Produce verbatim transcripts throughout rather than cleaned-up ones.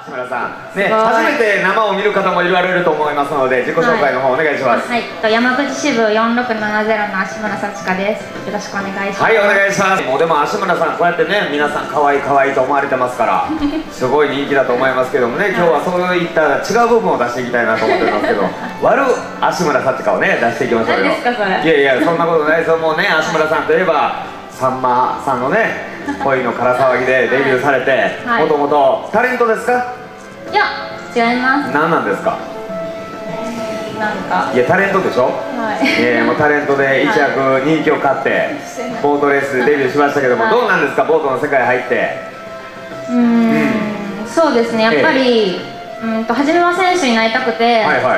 志村さんね、初めて生を見る方もいられると思いますので、自己紹介の方お願いします。 はい、はい、山口支部よんろくななゼロの足村幸香です。よろしくお願いします。 はい、お願いします。もうでも足村さん、こうやってね、皆さん可愛い可愛いと思われてますから、すごい人気だと思いますけどもね、今日はそういった違う部分を出していきたいなと思ってますけど、悪足村幸香をね、出していきましょうよ。 何ですかそれ。 いやいや、そんなことないですよ。もうね、足村さんといえばさんまさんのね、恋のから騒ぎでデビューされて、もともとタレントですか？ いや、違います。 何なんですか？ なんかいや、タレントでしょ。 はい。 えー、もうタレントで一躍人気を買ってボートレースでデビューしましたけども、はい、どうなんですか、ボートの世界入って。 うーん、うん、そうですね、やっぱり、えー、うんと初めは選手になりたくて、はいはい、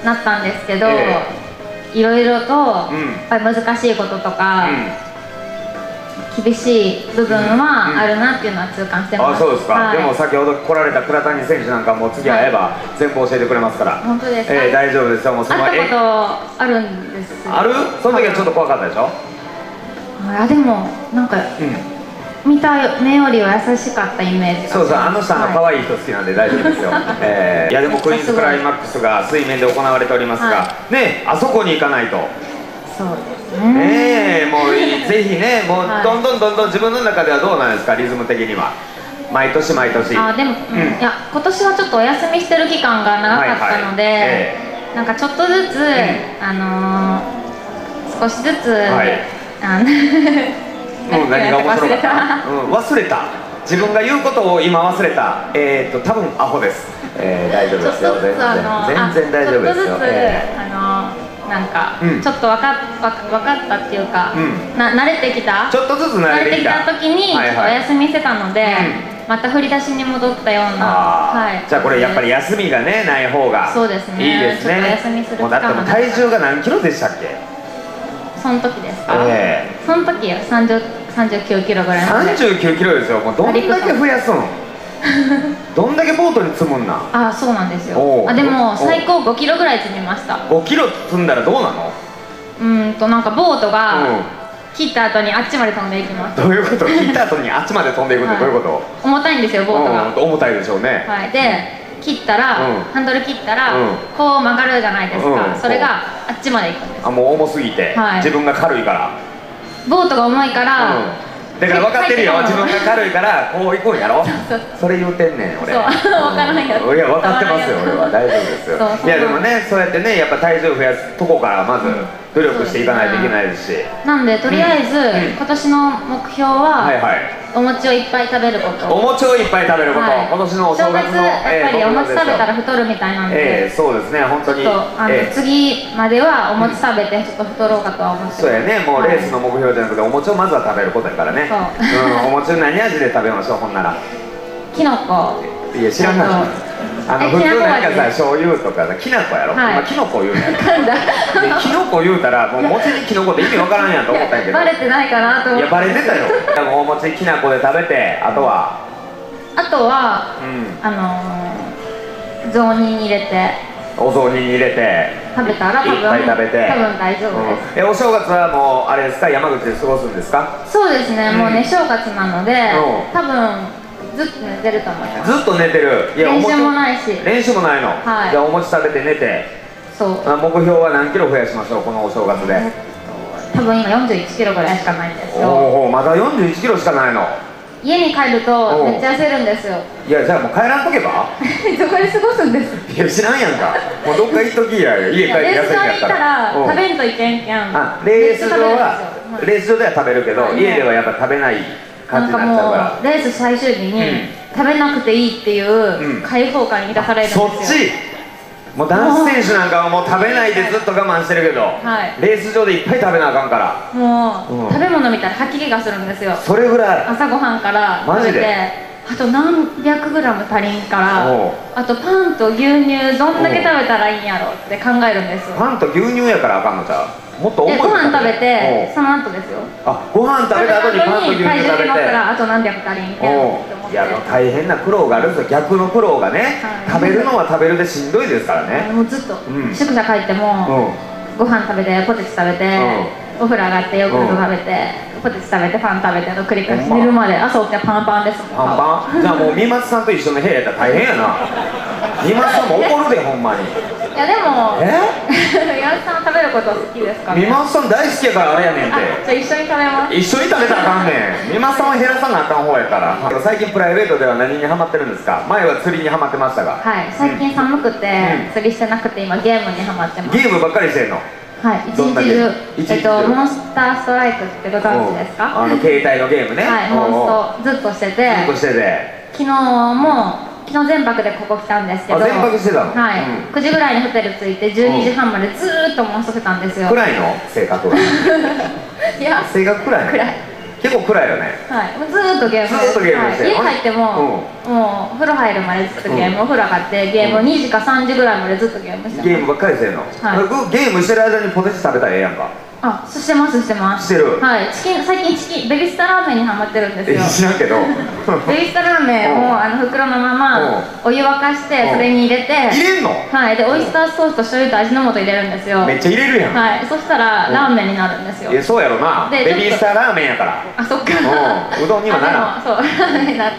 なったんですけど、えー、いろいろと、うん、やっぱり難しいこととか、うん、厳しい部分はあるなっていうのは痛感してます。 あ、そうですか。はい、でも先ほど来られた倉谷選手なんかも次会えば全部教えてくれますから。 本当ですか？ えー、大丈夫ですよ。もうその会ったことあるんです。 ある？その時はちょっと怖かったでしょ？ あ、でもなんか、うん、見た目よりは優しかったイメージが。 そうそう、あの人の可愛い人好きなんで大丈夫ですよ。えー、いやでもクイーンズクライマックスが水面で行われておりますが、はい、ね、あそこに行かないと。 そうですね。 ねえ、もうぜひね、もうどんどんどんどん自分の中ではどうなんですか、リズム的には。毎年毎年。 あ、でも、うん、いや、今年はちょっとお休みしてる期間が長かったので、はいはい、えー、なんかちょっとずつ、うん、あのー、少しずつ、はい、あのもう何が面白かった？うん、忘れた。自分が言うことを今忘れた。えー、っと多分アホです。えー、大丈夫ですよ。全然全然大丈夫ですよ。 あのなんか、うん、ちょっと分かっ分かったっていうか、うん、な慣れてきた。 ちょっとずつ慣れてきた。 慣れてきた時に、はいはい、お休みしてたので、うん、また振り出しに戻ったような。はい。 じゃあこれやっぱり休みがねない方がそうですね。 いいですね。 ちょっとお休みする期間が。 もうだって体重が何キロでしたっけ？ その時ですか？ えー、その時は三十三十九キロぐらいまで。 三十九キロですよ。もうどんだけ増やすの？どんだけボートに積むんな。 あ、そうなんですよ。あ、でも最高ごキロぐらい積みました。 ごキロ積んだらどうなの？ うんと、なんかボートが切った後にあっちまで飛んでいきます。 どういうこと？切った後にあっちまで飛んでいくってどういうこと？ 重たいんですよ、ボートが。 重たいでしょうね。 はい。で切ったら、ハンドル切ったらこう曲がるじゃないですか。それがあっちまで行くんです。 あ、もう重すぎて自分が軽いから。 ボートが重いからだから分かってるよ、自分が軽いからこう行くんやろ。それ言うてんねん俺。 そう、分からないやつ。 いや、分かってますよ、俺は。大丈夫ですよ。いやでもね、そうやってね、やっぱ体重増やすとこからまず努力していかないといけないですし、 なんでとりあえず今年の目標はお餅をいっぱい食べること。 お餅をいっぱい食べること。今年のお正月のやっぱりお餅食べたら太るみたいなんで、 そうですね、本当に次まではお餅食べてちょっと太ろうかとは思ってます。 そうやね、もうレースの目標じゃなくてお餅をまずは食べることやからね。お餅何味で食べましょう、ほんなら。 きのこ。 いや、知らない。あの普通なんかさ、醤油とかさ、きな粉やろ。今きのこ言うねん。きのこ言うたらもう餅にきのこって意味わからんやんと思ったんやけど。 バレてないかなと思って。 いや、バレてたよ。でもお餅きなこで食べて、あとはあとはあの雑煮に入れて、 お雑煮に入れて食べたら多分多分大丈夫です。 え、お正月はもうあれですか、山口で過ごすんですか？ そうですね、もうね正月なので多分ずっと寝てると思います。 ずっと寝てる。いや、 練習もないし。 練習もないの。 はい。 じゃあお餅食べて寝て。 そう。 目標は何キロ増やしましょう、このお正月で。 多分今よんじゅういちキロぐらいしかないんですよ。 おお、まだよんじゅういちキロしかないの。 家に帰るとめっちゃ痩せるんですよ。 いや、じゃあもう帰らんとけば？ どこで過ごすんです？ いや、知らんやんか。もうどっか行っときや。家帰って痩せるんやったら。 レース場に行ったら食べんといけんけん。 あ、レース場はレース場では食べるけど、家ではやっぱ食べない感じになっちゃうから。 なんかもうレース最終日に食べなくていいっていう解放感に満たされるんですよ。 そっちもう男子選手なんかはもう食べないでずっと我慢してるけど、レース場でいっぱい食べなあかんから、 もう食べ物見たら吐き気がするんですよ。 それぐらい朝ごはんから食べて、あと何百グラム足りんから、あとパンと牛乳どんだけ食べたらいいんやろって考えるんですよ。 パンと牛乳やからあかんのちゃう？もっと重いご飯食べてその後ですよ。 あ、ご飯食べた後にパンと牛乳食べて、 あと何百足りんけんって思って。 いや、大変な苦労があるんですよ。逆の苦労がね、食べるのは食べるでしんどいですからね。 もうずっと宿舎帰ってもご飯食べてポテチ食べてお風呂上がってヨーグルト食べてポテチ食べてパン食べての繰り返し、寝るまで朝起きてパンパンですもん。 パンパンじゃあもう三松さんと一緒の部屋やったら大変やな。三松さんも怒るでほんまに。 いやでもえ岩井さん食べること好きですかね。 三松さん大好きやからあれやねんて。 じゃあ一緒に食べます。 一緒に食べたらあかんねん。三松さんは減らさなあかん方やから。最近プライベートでは何にハマってるんですか。前は釣りにハマってましたが。 はい、最近寒くて、うん、釣りしてなくて今ゲームにハマってます。 ゲームばっかりしてんの。 はい、一日中、えっと、モンスターストライクってご存知ですか。 あの携帯のゲームね。 はい、モンストずっとしてて。 ずっとしてて。昨日も、昨日全泊でここ来たんですけど。 全泊してたの。 はい、くじぐらいにホテル着いて、じゅうにじはんまでずーっとモンストしてたんですよ。 暗いの、性格が。いや、性格暗いの。 暗い。 結構暗いよね。 はい、ずーっとゲーム。ずーっとゲームして。 家帰っても、もう風呂入るまでずっとゲーム、お風呂上がってゲーム、にじかさんじぐらいまでずっとゲームしてます。 ゲームばっかりしてんの。ゲームしてる間にポテチ食べたらええやんか。あ、 してますしてます。 してる。 はい、チキン、最近チキンベビースターラーメンにハマってるんですよ。 知らんけど。 ベビースターラーメンをあの袋のままお湯沸かしてそれに入れて。 入れんの？ はい、でオイスターソースと醤油と味の素入れるんですよ。 めっちゃ入れるやん。 はい、そしたらラーメンになるんですよ。 いや、そうやろな。ベビースターラーメンやから。 あ、そっか。 うどんにはならん。 そう、ラーメンになって。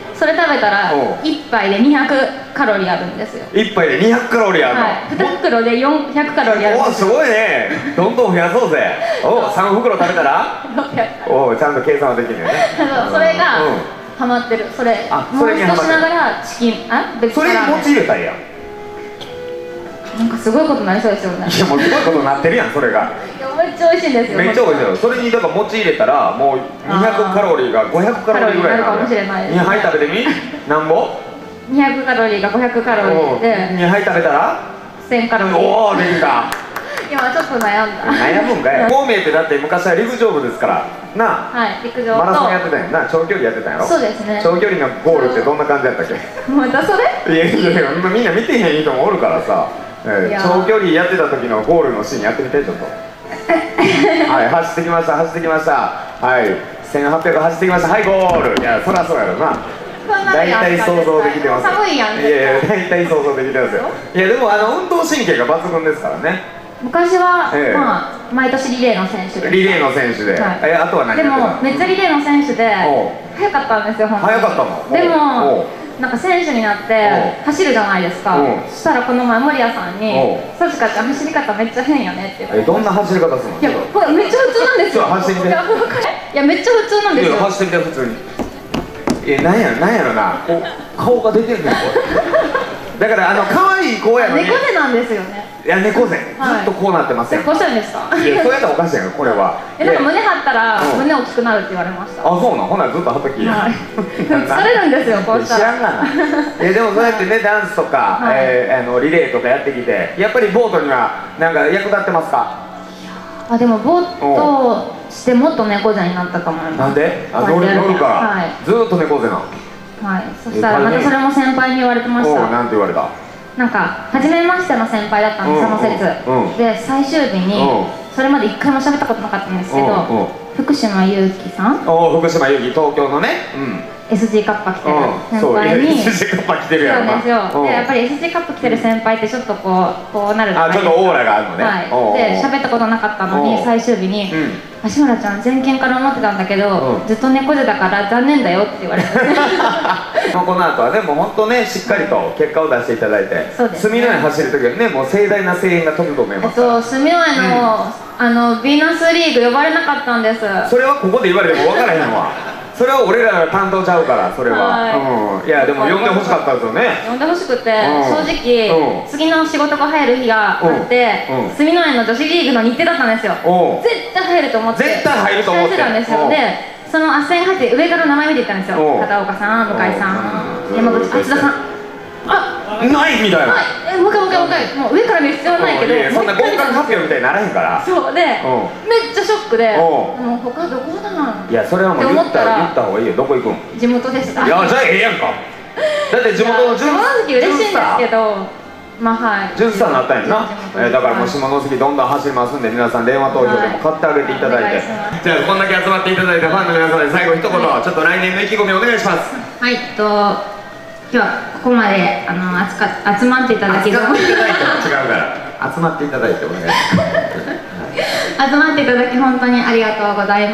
それ食べたらいっぱいでにひゃくカロリーあるんですよ。 いっぱいでにひゃくカロリーあるの。 はい、に袋でよんひゃくカロリーあるんですよ。 お、すごいね。どんどん増やそうぜ。お、さん袋食べたらお、ちゃんと計算はできるよね。 それがハマってる。それもう一度しながらチキン、あ、別それに餅入れたんや。 なんかすごいことになりそうですよね。 いや、もうすごいことになってるやん、それが。 めっちゃ美味しいんですよ。 めっちゃ美味しいよ。それにだから餅入れたらもうにひゃくカロリーがごひゃくカロリーぐらいになるかもしれないです。にはい食べてみ。なんぼ？ にひゃくカロリーがごひゃくカロリーでにはい食べたらせんカロリー。 おお、できた。 今ちょっと悩んだ。 悩むんかい。孔明ってだって昔は陸上部ですからな。 はい、陸上とマラソンやってたんやな。長距離やってたんやろ。 そうですね。 長距離のゴールってどんな感じやったっけ。 またそれ？ いやいやいや、今みんな見てへん人もおるからさ。長距離やってた時のゴールのシーンやってみてちょっと。はい、走ってきました、走ってきました。はい、せんはっぴゃく走ってきました。はい、ゴール。いや、そりゃそうやろな。大体想像できてます。 寒いやん。 いやいや、大体想像できてますよ。いや、でもあの運動神経が抜群ですからね。 昔は、まあ毎年リレーの選手で。 リレーの選手で。え、あとは何？ でもめっちゃリレーの選手で速かったんですよ、本当に。 速かったの？ でもなんか選手になって走るじゃないですか。そしたらこの前守屋さんに「さじかちゃん走り方めっちゃ変よね」って言われて。 どんな走り方するの？ いや、ほらめっちゃ普通なんですよ。 走ってみて。 いや、めっちゃ普通なんですよ。 走ってみて普通に。え、なんやなんやろな。顔が出てるね。だからあの可愛い子やのに。 猫背なんですよね。 いや、猫背。ずっとこうなってますよ。 猫背でした。 いや、そうやったらおかしいやん、これは。 え、なんか胸張ったら胸大きくなるって言われました。 あ、そうなん。ほなずっと張っとき。 はい。されるんですよ、こうしたら。 知らんがな。え、でもそうやってね、ダンスとかあのリレーとかやってきて、やっぱりボートにはなんか役立ってますか？ あ、でもボートしてもっと猫背になったと思います。 なんで？あ、乗るから。ずっと猫背なの。はい。そしたらまたそれも先輩に言われてました。なんて言われた？なんか初めましての先輩だったんです、その説で。最終日にそれまで一回も喋ったことなかったんですけど、福島優希さん、福島優希、東京のね エスジー カッパ着てる先輩に、 エスジー カッパ着てるやろな。そうですよ。でやっぱり エスジー カッパ着てる先輩ってちょっとこうこうなるじゃないですか。あ、ちょっとオーラがあるのね。はい。で喋ったことなかったのに最終日に「芦村ちゃん前見から思ってたんだけどずっと猫背だから残念だよ」って言われて。この後はね、もう本当ね、しっかりと結果を出していただいて、住之江走る時はね、もう盛大な声援が飛ぶと思います。そう、住之江のあのヴィーナスリーグ呼ばれなかったんです。それはここで言われても分からへんわ。それは俺らが担当ちゃうから、それは。いや、でも呼んでほしかったですよね。呼んでほしくて、正直次の仕事が入る日があって住之江の女子リーグの日程だったんですよ。絶対入ると思って絶対入ると思ってたんですよ。でその斡旋に入って上から名前見ていったんですよ。片岡さん、向井さん、山口、あつださん。あ、ないみたいな。え、もう一回もう一回もう一回。もう上から見る必要はないけど、そんな合格発表みたいにならへんから。そうで、めっちゃショックで、もう他どこだな。いや、それはもう言ったら言った方がいいよ。どこ行くん？地元でした。いや、じゃあええやんか。だって地元の順下関嬉しいんですけど。まあはい、純さんになったんやな。だからもう下関どんどん走りますんで、皆さん電話投票でも買ってあげていただいて、じゃあこんだけ集まっていただいたファンの皆さんで最後一言、ちょっと来年の意気込みお願いします。はい、と今日はここまであの集か集まっていただき、集まっていただいても違うから集まっていただいてお願いします。集まっていただき本当にありがとうございます。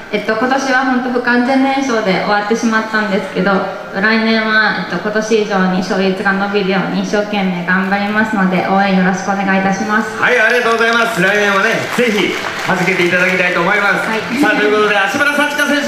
えっと、今年は本当不完全燃焼で終わってしまったんですけど、来年は、えっと、今年以上に勝率が伸びるように一生懸命頑張りますので、応援よろしくお願いいたします。 はい、ありがとうございます。来年はね、ぜひはじけていただきたいと思います。はい、さあ、ということで足村幸香選手